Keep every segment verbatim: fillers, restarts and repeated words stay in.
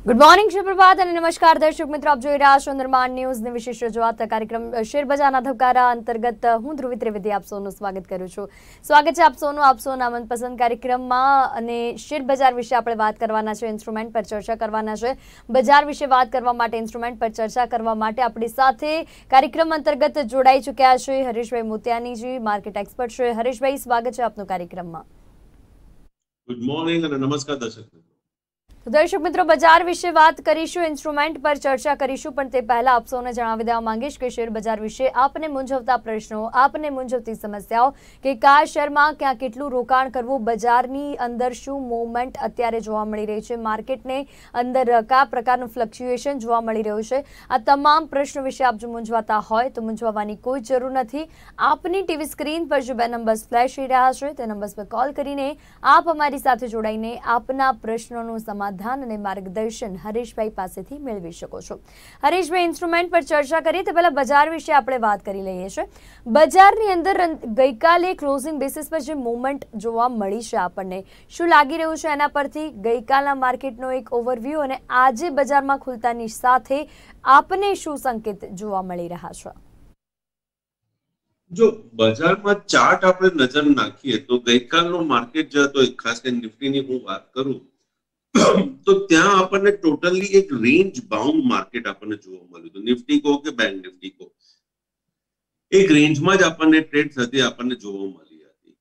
Good morning, સુપ્રભાત અને નમસ્કાર દર્શક મિત્રો, આપ જોઈ રહ્યા છો નિર્માણ ન્યૂઝની વિશેષ રજૂઆત કાર્યક્રમ શેર બજારના ધબકારા અંતર્ગત હું ધ્રુવી ત્રિવેદી આપ સૌનું સ્વાગત કરું છું. સ્વાગત છે આપ સૌનું આપ સૌના મનપસંદ કાર્યક્રમમાં. અને શેર બજાર વિશે આપણે વાત કરવાના છે, ઇન્સ્ટ્રુમેન્ટ પર ચર્ચા કરવાના છે. બજાર વિશે વાત કરવા માટે, ઇન્સ્ટ્રુમેન્ટ પર ચર્ચા કરવા માટે આપણી સાથે કાર્યક્રમ અંતર્ગત જોડાઈ ચૂક્યા છે હરીશભાઈ મોતિયાનીજી, માર્કેટ એક્સપર્ટ છે. હરીશભાઈ, સ્વાગત છે આપનું કાર્યક્રમમાં. ગુડ મોર્નિંગ અને નમસ્કાર દર્શક મિત્રો. તો દર્શક મિત્રો, બજાર વિશે વાત કરીશું, ઇન્સ્ટ્રુમેન્ટ પર ચર્ચા કરીશું, પણ તે પહેલા આપ સૌને જણાવી દેવા માંગીશ કે શેર બજાર વિશે આપને મૂંઝવતા પ્રશ્નો, આપને મૂંઝવતી સમસ્યાઓ કે કયા શેરમાં ક્યાં કેટલું રોકાણ કરવું, બજારની અંદર શું મૂવમેન્ટ અત્યારે જોવા મળી રહી છે, માર્કેટને અંદર કયા પ્રકારનું ફ્લક્ચ્યુએશન જોવા મળી રહ્યું છે, આ તમામ પ્રશ્નો વિશે આપ જો મૂંઝવાતા હોય તો મૂંઝવવાની કોઈ જરૂર નથી. આપની ટીવી સ્ક્રીન પર જો બે નંબર્સ ફ્લેશ થઈ રહ્યા છે તે નંબર્સ પર કોલ કરીને આપ અમારી સાથે જોડાઈને આપના પ્રશ્નોનું સમાધાન અને માર્ગદર્શન હરીશભાઈ પાસેથી મેળવી શકો છો. હરીશભાઈ, ઇન્સ્ટ્રુમેન્ટ પર ચર્ચા કરીએ તે પહેલા બજાર વિશે આપણે વાત કરી લઈએ છીએ. બજારની અંદર ગઈકાલે ક્લોઝિંગ બેસિસ પર જે મૂવમેન્ટ જોવા મળી છે, આપણને શું લાગી રહ્યું છે એના પરથી ગઈકાલના માર્કેટનો એક ઓવરવ્યૂ અને આજે બજારમાં ખુલતાની સાથે આપને શું સંકેત જોવા મળી રહ્યા છે? જો બજારમાં ચાર્ટ આપણે નજર નાખીએ તો ગઈકાલનો માર્કેટ જે હતો, ખાસ કરીને નિફ્ટીની હું વાત કરું તો ત્યાં આપણને ટોટલી એક રેન્જ બાઉન્ડ માર્કેટ આપણને જોવા મળ્યું હતું. નિફ્ટી કહો કે બેંક નિફ્ટી કહો, એક રેન્જમાં જ આપણને ટ્રેડ થતી આપણને જોવા મળી હતી.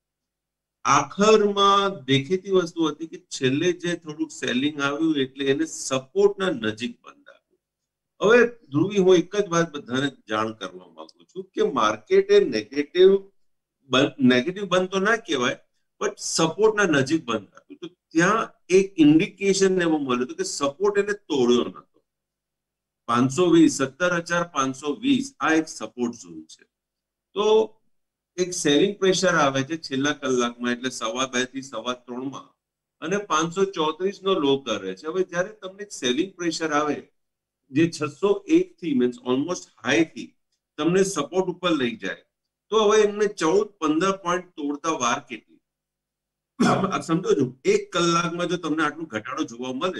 આખરમાં દેખીતી વસ્તુ હતી કે છેલ્લે જે થોડુંક સેલિંગ આવ્યું એટલે એને સપોર્ટના નજીક બંધ આવ્યું. હવે ધ્રુવી, હું એક જ વાત બધાને જાણ કરવા માંગુ છું કે માર્કેટે નેગેટિવ નેગેટિવ બંધ તો ના કહેવાય, બટ સપોર્ટના નજીક બંધ આવ્યું. તો ત્યાં એક ઇન્ડિકેશન એવું મળ્યું હતું કે સપોર્ટ એને તોડ્યો નતો. પાંચસો વીસ સત્તર હજાર પાંચસો વીસ આ એક સપોર્ટ ઝોન છે. તો એક સેલિંગ પ્રેશર આવે છે છેલ્લા કલાકમાં, એટલે સવા બે થી સવા ત્રણ માં, અને પાંચસો ચોત્રીસ નો લો કરે છે. હવે જયારે તમને સેલિંગ પ્રેશર આવે જે છસો એક થી મીન્સ ઓલમોસ્ટ હાઈ થી તમને સપોર્ટ ઉપર લઈ જાય, તો હવે એમને ચૌદ પંદર પોઈન્ટ તોડતા વાર કેટલી? આપ સમજો છો, એક કલાકમાં જો તમને આટલું ઘટાડો જોવા મળે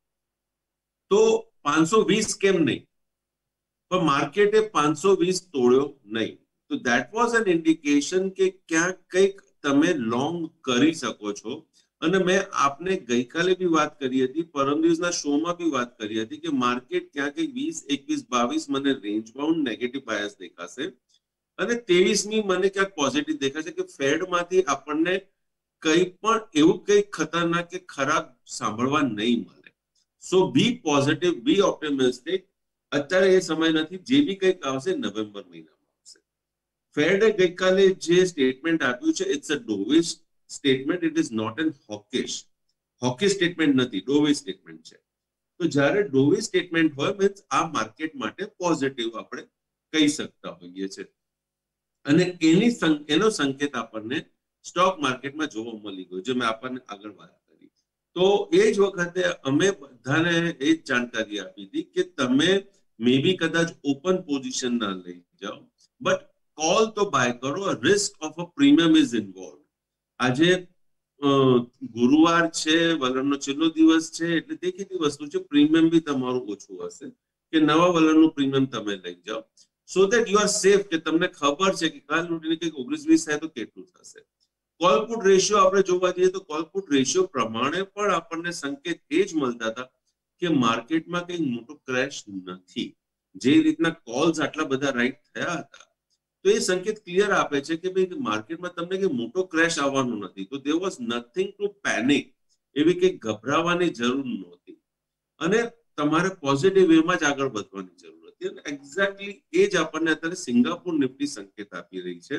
તો પાંચસો વીસ કેમ નહીં, પણ માર્કેટે પાંચસો વીસ તોડ્યો નહીં. તો દેટ વોઝ એન ઇન્ડિકેશન કે ક્યાંક કંઈક તમે લોંગ કરી શકો છો. અને મેં આપને ગઈકાલે બી વાત કરી હતી, પરમ દિવસના શોમાં બી વાત કરી હતી કે માર્કેટ ક્યાંક વીસ એકવીસ બાવીસ મને રેન્જ બાઉન્ડ નેગેટિવ બાયસ દેખાશે, અને ત્રેવીસમી મને ક્યાંક પોઝિટિવ દેખાશે કે ફેડમાંથી આપણને કંઈ પણ એવું કંઈ ખતરનાક કે ખરાબ સાંભળવા નહીં મળે. So be positive, be optimistic. અત્યારે એ સમય નથી, જે બી કંઈક આવશે નવેમ્બર મહિનામાં આવશે. ફેડે ગઈકાલે જે સ્ટેટમેન્ટ આપ્યું છે, it's a dovish statement, it is not an hawkish. Hawkish statement નથી, ડોવિશ સ્ટેટમેન્ટ છે. તો જ્યારે ડોવિશ સ્ટેટમેન્ટ હોય મીન્સ આ માર્કેટ માટે પોઝિટિવ આપણે કહી શકતા હોઈએ છીએ. અને એની એનો સંકેત આપણને સ્ટોક માર્કેટમાં જોવા મળી ગયો, જે મેં આપણને આગળ વાત કરી. તો એ જ વખતે અમે બધાને એ જ જાણકારી આપી હતી કે તમે મે બી કદાચ ઓપન પોઝિશન ના લઈ જાઓ, બટ કોલ તો બાય કરો. Risk of a premium is involve. આજે ગુરુવાર છે, વલણનો છેલ્લો દિવસ છે, એટલે દેખીતી વસ્તુ છે પ્રીમિયમ બી તમારું ઓછું હશે કે નવા વલણનું પ્રીમિયમ તમે લઈ જાઓ, so that you are safe, કે તમને ખબર છે કે કાલ લૂંટીને કંઈક ઓગણીસ વીસ થાય તો કેટલું થશે. કોલપુટ રેશિયો આપણે જોવા જઈએ તો કોલપુટ રેશિયો પ્રમાણે પણ આપણને સંકેત એ જ મળતા હતા કે માર્કેટમાં કંઈ મોટો ક્રેશ નથી. જે રીતના કોલ્સ આટલા બધા રાઈટ થયા હતા, તો એ સંકેત ક્લિયર આપે છે કે ભાઈ માર્કેટમાં તમને કંઈ મોટો ક્રેશ આવવાનો નથી. તો there was nothing to panic, એવી કંઈ ગભરાવાની જરૂર નહોતી, અને તમારે પોઝિટિવ વેમાં જ આગળ વધવાની જરૂર હતી. અને એક્ઝેક્ટલી એ જ આપણને અત્યારે સિંગાપુર નિફ્ટી સંકેત આપી રહી છે.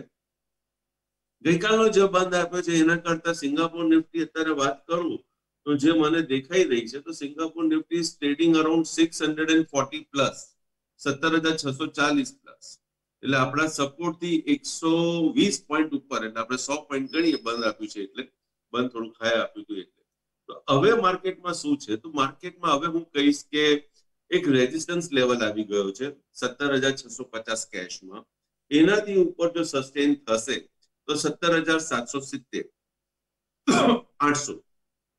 ગઈકાલનો જે બંધ આપ્યો છે એના કરતા સિંગાપુર નિફ્ટી અત્યારે વાત કરું તો જે મને દેખાઈ રહી છે, તો Singapore Nifty trading around six hundred and forty plus, સત્તર હજાર છસો ચાલીસ પ્લસ. એટલે આપણા સપોર્ટ થી એકસો વીસ પોઈન્ટ ઉપર, એટલે આપણે સો પોઈન્ટ ગણીએ બંધ આપ્યું છે, એટલે બંધ થોડું ખાય આપ્યું હતું. એટલે તો હવે માર્કેટમાં શું છે, તો માર્કેટમાં હવે હું કહીશ કે એક રેઝિસ્ટન્સ લેવલ આવી ગયો છે સત્તર હજાર છસો પચાસ કેશમાં. એનાથી ઉપર જો સસ્ટેન થશે તો સત્તર હજાર સાતસો સિત્તેર આઠસો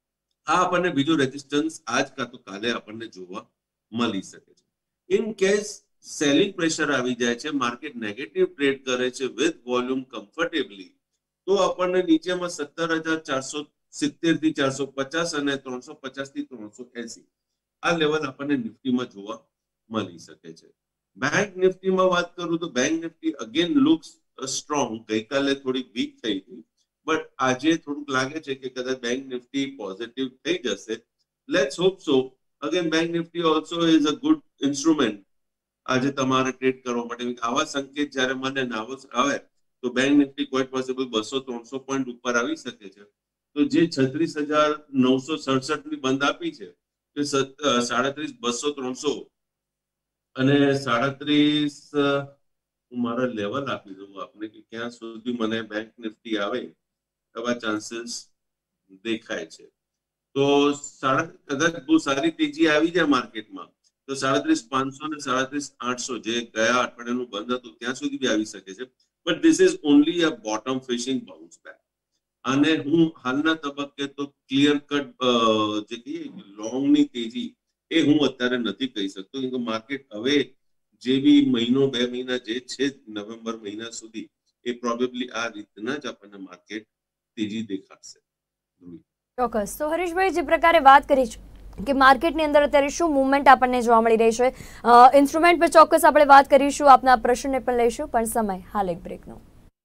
આ આપણને બીજું રેઝિસ્ટન્સ આજ કાં તો કાલે આપણને જોવા મળી શકે છે. ઇન કેસ સેલિંગ પ્રેશર આવી જાય છે, માર્કેટ નેગેટિવ ટ્રેડ કરે છે વિથ વોલ્યુમ કમ્ફર્ટેબલી, તો આપણને નીચેમાં સત્તર હજાર ચારસો સિત્તેર થી ચારસો પચાસ અને ત્રણસો પચાસ થી ત્રણસો એસી આ લેવલ આપણને નિફ્ટીમાં જોવા મળી શકે છે. બેંક નિફ્ટીમાં વાત કરું તો bank Nifty again looks strong. ગઈકાલે થોડીક વીક થઈ હતી, બટ આજે થોડુંક લાગે છે કે કદાચ બેંક નિફ્ટી પોઝિટિવ થઈ જશે. Let's hope so. Again bank Nifty also is a good instrument આજે તમારે ટ્રેડ કરવા માટે. આવા સંકેત જ્યારે મને નાવો આવે તો બેંક નિફ્ટી ક્વાઇટ પોસિબલ બસો ત્રણસો પોઈન્ટ ઉપર આવી શકે છે. તો જે છત્રીસ હજાર નવસો સડસઠ ની બંધ આપી છે તે સાડત્રીસ બસો ત્રણસો અને સાડત્રીસ હું મારા લેવલ આપી દઉં આપને કે ક્યાં સુધી મને બેંક નિફ્ટી આવે એવા ચાન્સીસ દેખાય છે. તો સાડા કદાચ બહુ સારી તેજી આવી જાય માર્કેટમાં તો સાડત્રીસ પાંચસો ને સાડત્રીસ આઠસો જે ગયા અઠવાડિયાનું બંધ હતું ત્યાં સુધી બી આવી શકે છે. But this is only a bottom fishing bounce back. અને હું હાલના તબક્કે તો ક્લિયર કટ જે કહીએ લોંગની તેજી એ હું અત્યારે નથી કહી શકતો, કેમ કે માર્કેટ હવે જે બી મહિનો બે મહિના જે છે નવેમ્બર મહિના સુધી એ પ્રોબેબલી આ રીતના જ આપણને માર્કેટ તેજી દેખાડશે. ચોક્કસ. તો હરીશભાઈ જે પ્રકારે વાત કરી છે કે માર્કેટની અંદર અત્યારે શું મૂવમેન્ટ આપણને જોવા મળી રહી છે, ઇન્સ્ટ્રુમેન્ટ પર ચોક્કસ આપણે વાત કરીશું, આપના પ્રશ્નને પણ લઈશું, પણ સમય હાલ એક બ્રેકનો.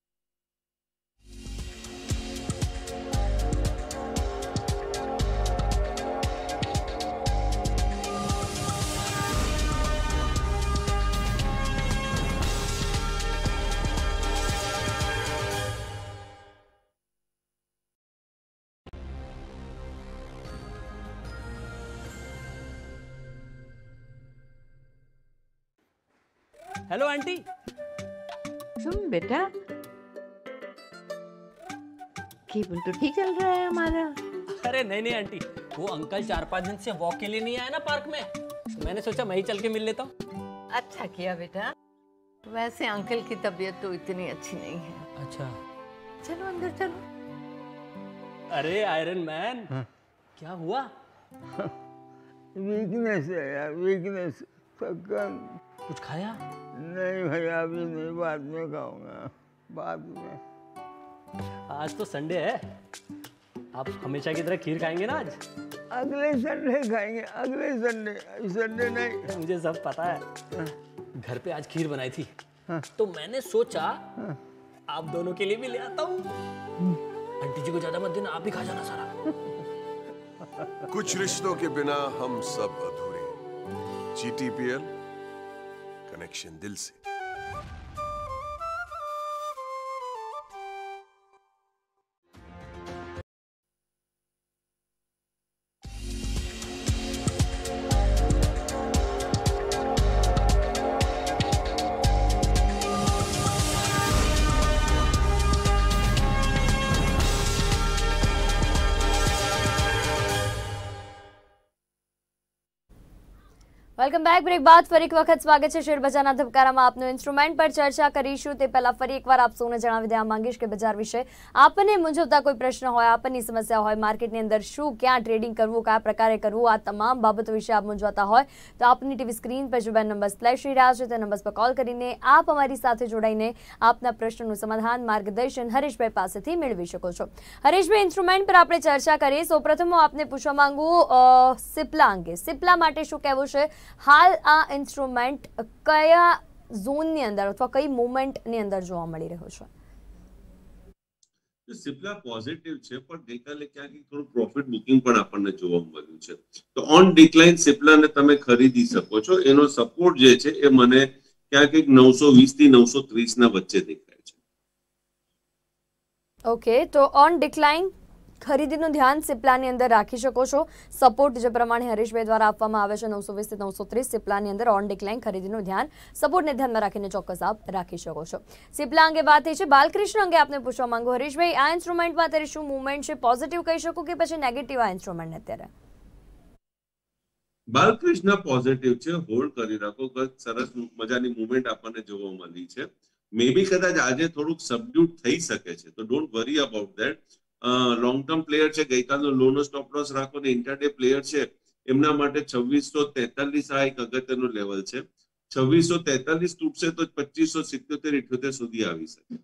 Hello aunty. सुन बेटा, केबल तो ठीक चल रहा है हमारा। अरे नहीं नहीं आंटी, वो अंकल चार पांच दिन से वॉक के लिए नहीं आया ना पार्क में, मैंने सोचा मैं ही चल के मिल लेता हूँ। अच्छा किया बेटा, वैसे अंकल की तबीयत तो इतनी अच्छी नहीं है। अच्छा चलो अंदर चलो। अरे आयरन मैन, हाँ? क्या हुआ? वीकनेस है यार, वीकनेस, थकान। कुछ खाया? नहीं भाई, अभी नहीं, बाद में खाऊंगा, बाद में। आज तो संडे है, आप हमेशा की तरह खीर खाएंगे ना आज? अगले संडे खाएंगे, अगले संडे, संडे नहीं। मुझे सब पता है। हाँ? घर पे आज खीर बनाई थी, हाँ? तो मैंने सोचा हाँ? आप दोनों के लिए भी ले आता हूँ। आंटी जी को ज्यादा मत देना, आप भी खा जाना सारा। कुछ रिश्तों के बिना हम सब अधूरे। जीटीपीएल, कनेक्शन दिल से। Welcome back. બ્રેક બાદ ફરી એક વખત સ્વાગત છે શેરબજારના ધબકારામાં. આપનું ઇન્સ્ટ્રુમેન્ટ પર ચર્ચા કરીશું તે પહેલા ફરી એકવાર આપ સૌને જણાવી દેવા માંગીશ કે બજાર વિશે આપને મૂંઝવતા કોઈ પ્રશ્ન હોય, આપની સમસ્યા હોય, માર્કેટની અંદર શું ક્યાં ટ્રેડિંગ કરવું, કયા પ્રકારે કરવું, આ તમામ બાબતો વિશે આપ મૂંઝવતા હોય તો આપની ટીવી સ્ક્રીન પર જે બે નંબર ફ્લેશ થઈ રહ્યા છે તે નંબર પર કોલ કરીને આપ અમારી સાથે જોડાઈને આપના પ્રશ્નનું સમાધાન, માર્ગદર્શન હરીશભાઈ પાસેથી મેળવી શકો છો. હરીશભાઈ, ઇન્સ્ટ્રુમેન્ટ પર આપણે ચર્ચા કરીએ. સૌપ્રથમ હું આપને પૂછવા માંગુ સિપ્લા અંગે. સિપ્લા માટે શું કહેવું છે? હાલ આ ઇન્સ્ટ્રુમેન્ટ કયા ઝોનની અંદર અથવા કઈ મૂવમેન્ટની અંદર જોવા મળી રહ્યો છે? સિપ્લા પોઝિટિવ છે, પણ ગઈકાલે ક્યાંક થોડું પ્રોફિટ બુકિંગ પણ આપણને જોવા મળ્યું છે. તો ઓન ડિક્લાઇન સિપ્લાને તમે ખરીદી શકો છો. એનો સપોર્ટ જે છે એ મને ક્યાંક નવસો વીસ થી નવસો ત્રીસ ના વચ્ચે દેખાય છે. ઓકે, તો ઓન ડિક્લાઇન ખરીદીનું ધ્યાન સિપ્લાની અંદર રાખી શકો છો. સપોર્ટ જે પ્રમાણે હરીશભાઈ દ્વારા આપવામાં આવે છે નવસો વીસ થી નવસો ત્રીસ, સિપ્લાની અંદર ઓન ડિક્લાઇન ખરીદીનું ધ્યાન સપોર્ટને ધ્યાનમાં રાખીને ચોક્કસ આપ રાખી શકો છો. સિપ્લા અંગે વાત થઈ છે. બાલકૃષ્ણ અંગે આપને પૂછવા માંગુ હરીશભાઈ, આ ઇન્સ્ટ્રુમેન્ટમાં અત્યારે શું મૂવમેન્ટ છે? પોઝિટિવ કહી શકું કે પછી નેગેટિવ આ ઇન્સ્ટ્રુમેન્ટ અત્યારે? બાલકૃષ્ણ પોઝિટિવ છે, હોલ્ડ કરી રાખો. સરસ મજાની મૂવમેન્ટ આપણને જોવા મળી છે. મે બી કદાચ આજે થોડુંક સબડ્યુટ થઈ શકે છે, તો don't worry about that. Long term player છે ગઈકાલનો લોનો સ્ટોપ લોસ રાખો ને ઇન્ટરડે પ્લેયર છે એમના માટે છવ્વીસો તેતાલીસ આ એક અગત્યનું લેવલ છે. છવ્વીસો તેતાલીસ તૂટશે તો પચીસો સિત્યોતેર ઇઠ્યોતેર સુધી આવી શકે.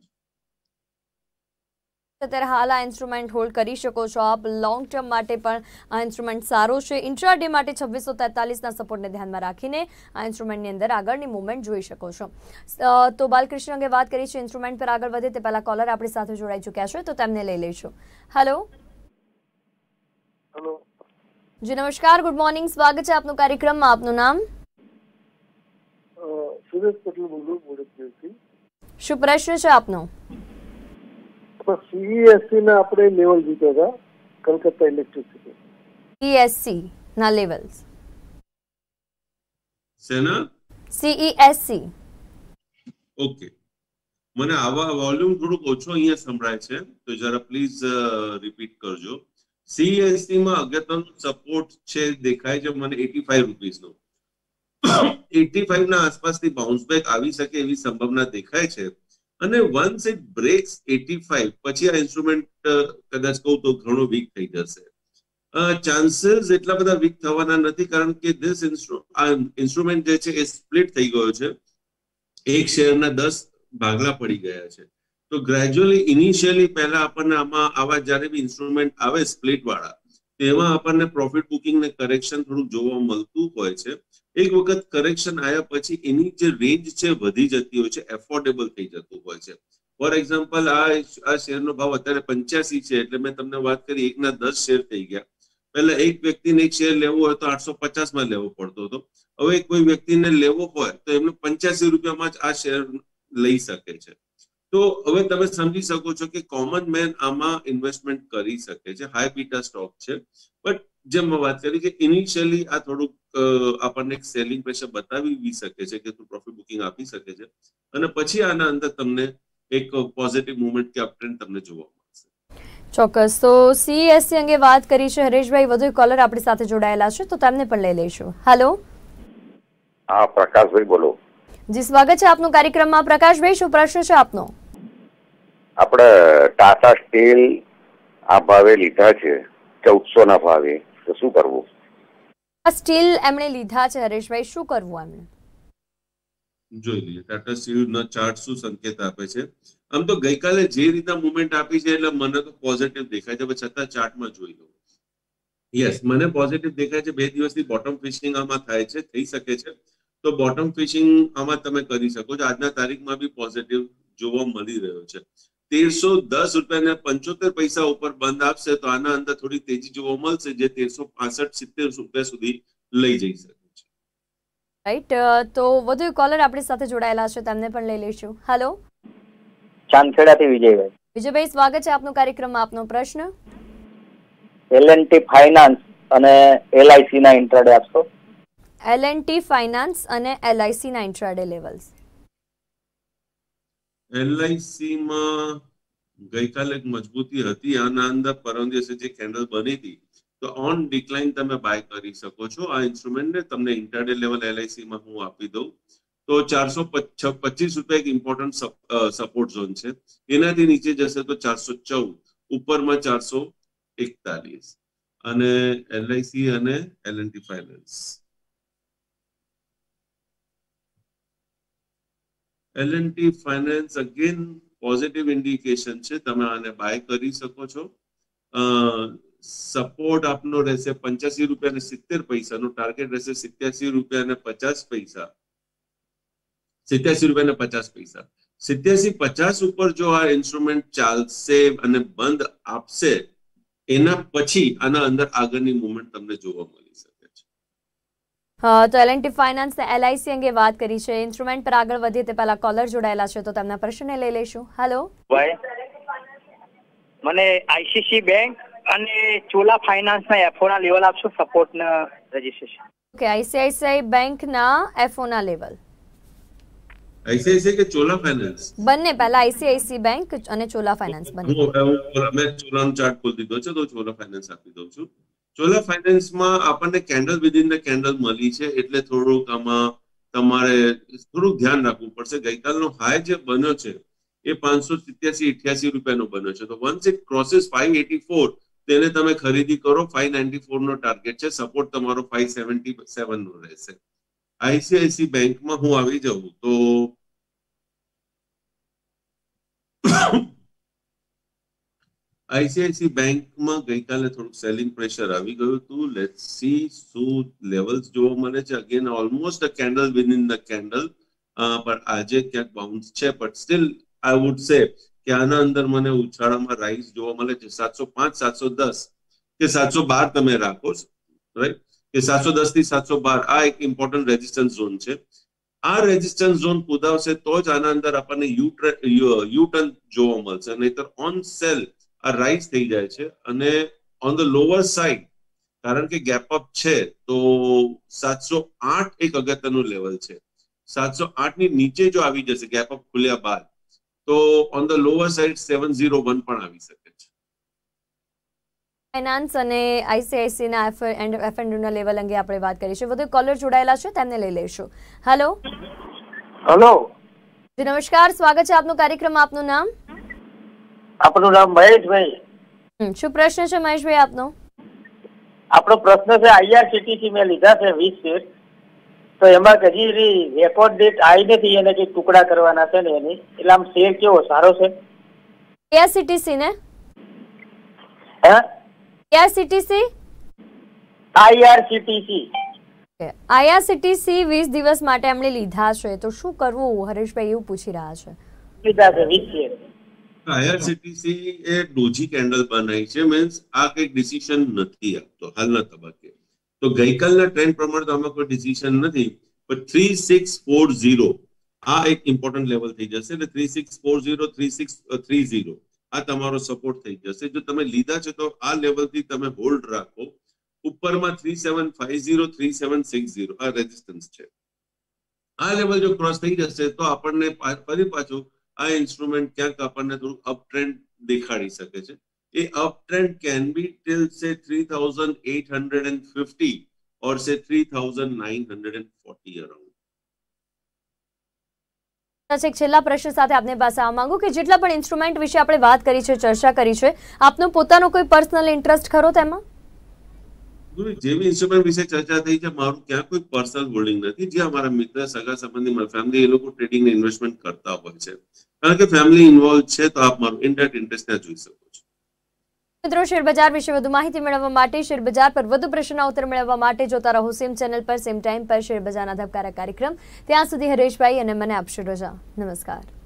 અત્યારે હાલ આ ઇન્સ્ટ્રુમેન્ટ હોલ્ડ કરી શકો છો આપ. લોંગ ટર્મ માટે પણ આ ઇન્સ્ટ્રુમેન્ટ સારો છે. ઇન્ટ્રાડે માટે છવ્વીસો તેતાલીસના સપોર્ટને ધ્યાનમાં રાખીને આ ઇન્સ્ટ્રુમેન્ટની અંદર આગળની મૂવમેન્ટ જોઈ શકો છો. તો બાલકૃષ્ણ અંગે વાત કરી છે. ઇન્સ્ટ્રુમેન્ટ પર આગળ વધે તે પહેલા કોલર આપણી સાથે જોડાઈ ચૂક્યા છે તો તેમને લઈ લઈશું. હેલો હેલો જી નમસ્કાર, ગુડ મોર્નિંગ, સ્વાગત છે આપનું કાર્યક્રમમાં. આપનું નામ? સુરેશ પટેલ બોલું બોડેથી. શું પ્રશ્ન છે આપનો? સીઈએસસી ના આપણે લેવલ જીત્યા હતા કલકત્તા ઇલેક્ટ્રિસિટી. સીઈએસસી ના લેવલ્સ સેના? સીઈએસસી. ઓકે, મને આવા વોલ્યુમ થોડુંક ઓછો અહીંયા સંભળાય છે તો જરા પ્લીઝ રિપીટ કરજો. સીઈએસસી માં અગત્યનો સપોર્ટ છે દેખાય છે મને એટી ફાઈવ રૂપીસ નો. એટી ફાઈવ ના આસપાસથી બાઉન્સ બેક આવી શકે એવી સંભાવના દેખાય છે. અને once it breaks eighty five પછી આ ઇન્સ્ટ્રુમેન્ટ કદાચ કહું તો ઘણો વીક થઈ જશે. ચાન્સીસ એટલા બધા વીક થવાના નથી કારણ કે ધીસ ઇન્સ્ટ્રુમેન્ટ જે છે એ સ્પ્લિટ થઈ ગયો છે. એક શેરના દસ ભાગલા પડી ગયા છે. તો ગ્રેજ્યુઅલી ઇનિશિયલી પહેલા આપણને આમાં આવા જ્યારે બી ઇન્સ્ટ્રુમેન્ટ આવે સ્પ્લિટ વાળા તેમાં આપણને પ્રોફિટ બુકિંગ ને કરેક્શન થોડુંક જોવા મળતું હોય છે. એક વખત કરેક્શન આવ્યા પછી એની જે રેન્જ છે વધી જતી હોય છે, એફોર્ડેબલ થઈ જતું હોય છે. ફોર એક્ઝામ્પલ આ આ શેરનો ભાવ અત્યારે પંચ્યાસી છે એટલે મેં તમને વાત કરી એકના દસ શેર થઈ ગયા. પહેલા એક વ્યક્તિને એક શેર લેવો હોય તો આઠસો પચાસ માં લેવો પડતો હતો. હવે કોઈ વ્યક્તિને લેવો હોય તો એમને પંચ્યાસી રૂપિયામાં જ આ શેર લઈ શકે છે. તો હવે તમે સમજી શકો છો કે કોમન મેન આમાં ઇન્વેસ્ટમેન્ટ કરી શકે છે. હાઈ બીટા સ્ટોક છે બટ જેમ મેં વાત કરી કે ઇનિશિયલી આ થોડુંક આપણને એક સેલિંગ પ્રેશર બતાવી શકે છે કે તું પ્રોફિટ બુકિંગ આપી શકે છે અને પછી આના અંદર તમને એક પોઝિટિવ મુવમેન્ટ કે અપટ્રેન્ડ તમને જોવા મળશે. ચોક્કસ. તો સીઈએસસી અંગે વાત કરી છે હરેશભાઈ. વધુ કોલર આપણી સાથે જોડાયેલા છે તો તેમને પણ લઈ લઈશું. હેલો હા, પ્રકાશભાઈ બોલો. જી સ્વાગત છે આપનું કાર્યક્રમમાં. પ્રકાશભાઈ, શું પ્રશ્ન છે આપનો? આપણે ટાટા સ્ટીલ આ ભાવે લીધા છે ચૌદસો ના ભાવે, તો શું કરવું? સ્ટીલ એમણે લીધા છે હરેશભાઈ, શું કરવું એમણે? જોઈ લઈએ ટાટા સ્ટીલ નો ચાર્ટ શું સંકેત આપે છે. આમ તો ગઈકાલે જે રીતના મુવમેન્ટ આપી છે એટલે મને તો પોઝિટિવ દેખાય છે, છતાં ચાર્ટમાં જોઈ લો. યસ, મને પોઝિટિવ દેખાય છે. બે દિવસથી બોટમ ફિશિંગ આમાં થાય છે, થઈ શકે છે. તો બોટમ ફિશિંગ આમાં તમે કરી શકો છો. આજના તારીખમાં બી પોઝિટિવ જોવા મળી રહ્યો છે. તેરસો દસ રૂપિયા ને પંચોતેર પૈસા ઉપર બંધ આપશે તો આના અંદર થોડી તેજી જોવા મળશે જે તેરસો પાસઠ સિત્તેર રૂપિયા સુધી લઈ જઈ શકે છે. રાઈટ. તો વધુ કોલર આપણી સાથે જોડાયેલા છે તેમને પણ લઈ લઈશું. હેલો ચાંદખેડાથી વિજયભાઈ. વિજયભાઈ, સ્વાગત છે આપનું કાર્યક્રમમાં. આપનો પ્રશ્ન? એલ એન્ડ ટી ફાઇનાન્સ અને એલઆઈસી ના ઇન્ટ્રાડે આપશો? એલ એન્ડ ટી ફાઇનાન્સ અને એલઆઈસી ના ઇન્ટ્રાડે લેવલ્સ. એલઆઈસી માં ગઈકાલે એક મજબૂતી હતી. આના અંદર પરમ દિવસે જે કેન્ડલ બની હતી તો ઓન ડિક્લાઇન તમે બાય કરી શકો છો. આ ઇન્સ્ટ્રુમેન્ટને તમને ઇન્ટરડે લેવલ એલઆઈસી માં હું આપી દઉં તો ચારસો પચીસ રૂપિયા એક ઇમ્પોર્ટન્ટ સપોર્ટ ઝોન છે. એનાથી નીચે જશે તો ચારસો ચૌદ, ઉપરમાં ચારસો એકતાલીસ. અને એલઆઈસી અને L and T finance L and T finance again positive indication છે. તમે આને બાય કરી શકો છો. સપોર્ટ આપનો રહેશે પંચ્યાસી રૂપિયા ને સિત્તેર પૈસા નો. ટાર્ગેટ રહેશે સિત્યાસી રૂપિયા ને પચાસ પૈસા સિત્યાસી રૂપિયા ને પચાસ પૈસા સિત્યાસી પચાસ ઉપર જો આ ઇન્સ્ટ્રુમેન્ટ ચાલશે અને બંધ આપશે એના પછી આના અંદર આગળની મુવમેન્ટ તમને જોવા મળી શકે છે. હા, તો એલ એન્ડ ટી ફાઇનાન્સ ને એલઆઈસી અંગે વાત કરી છે. ઇન્સ્ટ્રુમેન્ટ પર આગળ વધીએ તે પહેલા કોલર જોડાયેલા છે તો તેમના પ્રશ્નને લઈ લઈશું. હેલો ભાઈ, મને આઈસીસી બેંક અને ચોલા ફાઇનાન્સ ના એફઓ ના લેવલ આપશો, સપોર્ટ ના રજીસ્ટ્રેશન? ઓકે, આઈસીઆઈસીઆઈ બેંક ના એફઓ ના લેવલ. આઈસીઆઈસીઆઈ કે ચોલા ફાઇનાન્સ? બંને. પહેલા આઈસીઆઈસીઆઈ બેંક અને ચોલા ફાઇનાન્સ બંને. મેં ચોલાનો ચાર્ટ ખોલી દીધો છે તો ચોલા ફાઇનાન્સ આપી દઉં છું. ચોલા ફાઇનાન્સમાં આપણને કેન્ડલ વિધિન ધ કેન્ડલ મળી છે એટલે થોડુંક આમાં તમારે થોડુંક ધ્યાન રાખવું પડશે. ગઈકાલનો હાઈ જે બન્યો છે એ પાંચસો સિત્યાસી અઠ્યાસી રૂપિયાનો બન્યો છે. તો once it crosses five eighty four તેને તમે ખરીદી કરો. ફાઈવ નાઇન્ટી ફોર નો ટાર્ગેટ છે. સપોર્ટ તમારો ફાઈવ સેવન્ટી સેવન નો રહેશે. આઈસીઆઈસી બેંકમાં હું આવી જાઉં તો આઈસીઆઈસી બેંકમાં ગઈકાલે થોડુંક સેલિંગ પ્રેશર આવી ગયું હતું. લેટ્સ સી શું લેવલ્સ જોવા મળે છે. Again almost a candle win in the candle, પણ આજે ક્યાંક બાઉન્સ છે. But still I would say કે આના અંદર મને ઉછાળામાં રાઈઝ જોવા મળે છે. સાતસો પાંચ સાતસો દસ કે સાતસો બાર તમે રાખો, રાઈટ, કે સાતસો દસ થી સાતસો બાર આ એક ઇમ્પોર્ટન્ટ રેઝિસ્ટન્સ ઝોન છે. આ રેઝિસ્ટન્સ ઝોન કુદાવશે તો જ આના અંદર આપણને યુ યુ ટર્ન જોવા મળશે. નહીતર ઓન સેલ આ રાઈઝ થઈ જાય છે. અને ઓન ધ લોઅર સાઈડ કારણ કે ગેપ અપ છે તો સાતસો આઠ એક અગત્યનું લેવલ છે. સાતસો આઠ ની નીચે જો આવી જશે ગેપ અપ ખુલ્યા બાદ તો on the lower side seven zero one પણ આવી શકે છે. ફાઇનાન્સ અને આઈસીઆઈસી ના એફ એન્ડ એફ એન્ડ ના લેવલ અંગે આપણે વાત કરી છે. વધુ કોલર જોડાયેલા છે, તેમને લઈ લઈશું. હેલો હેલો જી નમસ્કાર, સ્વાગત છે આપનું કાર્યક્રમ. આપનું નામ? આપણું નામ મહેશભાઈ. હમ, શું પ્રશ્ન છે મહેશભાઈ આપનો? આપણો પ્રશ્ન છે આઈઆરસીટીસી મેં લીધા છે વીસ શેર, તો એમાં હજી રેકોર્ડ ડેટ આવી નથી, એને કઈ ટુકડા કરવાના છે ને એની, એટલે આમ શેર કેવો સારો છે? આઈઆરસીટીસી ને હે આઈઆરસીટીસી આઈઆરસીટીસી આઈઆરસીટીસી વીસ દિવસ માટે એમણે લીધા છે, તો શું કરવું? હરેશભાઈ એવું પૂછી રહ્યા છે. લીધા છે વીસ શેર. આઈઆરસીટીસી એ ડોજી કેન્ડલ બનાવી છે, મીન્સ આ કઈ ડિસિઝન નથી આપતો હાલના તબક્કે. તો ગઈકાલના ટ્રેન્ડ પ્રમાણે તો આમાં કોઈ ડિસિઝન નથી, પણ થ્રી સિક્સ ફોર ઝીરો આ એક ઇમ્પોર્ટન્ટ લેવલ થઈ જશે. એટલે three six four zero three six three zero આ તમારો સપોર્ટ થઈ જશે. જો તમે લીધા છે તો આ લેવલથી તમે હોલ્ડ રાખો. ઉપરમાં three seven five zero three seven six zero આ રેઝિસ્ટન્સ છે. આ લેવલ જો ક્રોસ થઈ જશે તો આપણને ફરી પાછું આ ઇન્સ્ટ્રુમેન્ટ ક્યાંક આપણને થોડું અપ ટ્રેન્ડ દેખાડી શકે છે. A up trend can be till say three thousand eight hundred fifty or say three thousand nine hundred forty around. એક છેલ્લા પ્રશ્ન સાથે આપને પાસે આવવા માંગુ કે જેટલા પણ ઇન્સ્ટ્રુમેન્ટ વિશે આપણે વાત કરી છે, ચર્ચા કરી છે, આપનો પોતાનો કોઈ પર્સનલ ઇન્ટરેસ્ટ ખરો તેમાં? જેવી ઇન્સ્ટ્રુમેન્ટ વિશે ચર્ચા થઈ છે, મારું ક્યાં કોઈ પર્સનલ હોલ્ડિંગ નથી. જે અમારા મિત્ર, સગા સંબંધી, ફેમિલી એ લોકો ટ્રેડિંગ ને ઇન્વેસ્ટમેન્ટ કરતા હોય છે. કારણ કે ફેમિલી ઇન્વોલ્વ છે તો આપ મારું ઇન્ડાયરેક્ટ ઇન્ટરેસ્ટ ત્યાં જોઈ શકો છો. મિત્રો, શેરબજાર વિશે વધુ માહિતી મેળવવા માટે, શેરબજાર પર વધુ પ્રશ્નના ઉત્તર મેળવવા માટે જોતા રહો સેમ ચેનલ પર, સેમ ટાઈમ પર શેરબજારના ધબકારા કાર્યક્રમ. ત્યાં સુધી હરેશભાઈ અને મને આપશો રજા. નમસ્કાર.